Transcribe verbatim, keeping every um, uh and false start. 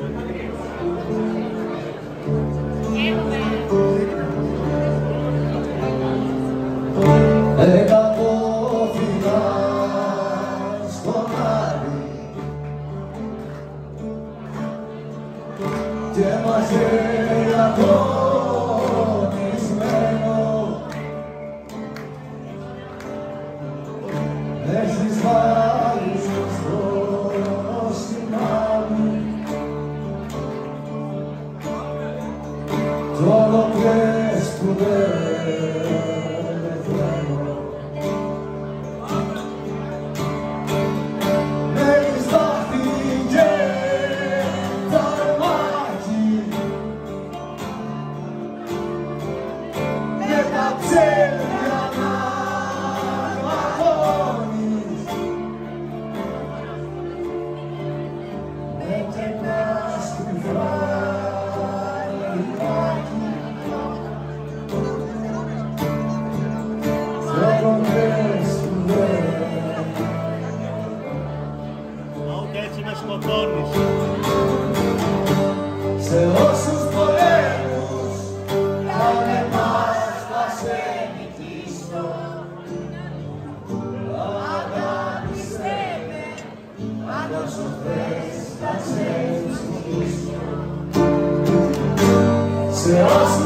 Εκατόφυλλα στον Άρη και μαζί αγωνισμένο έχεις βάλει στο σημάδι κι όλο κλαις που δεν έτσι με σκοτώνεις. Σε όσους πολέμους κάνε μας θα σε νικήσω. Αγάπησέ με, αν όσο θες θα σε νικήσω. Σε όσους